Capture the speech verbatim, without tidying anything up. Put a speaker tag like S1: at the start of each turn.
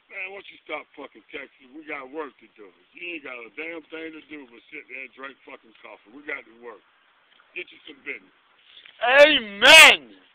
S1: Man, why don't you stop fucking texting? We got work to do. You ain't got a damn thing to do but sit there and drink fucking coffee. We got to work. Get you some business.
S2: Amen.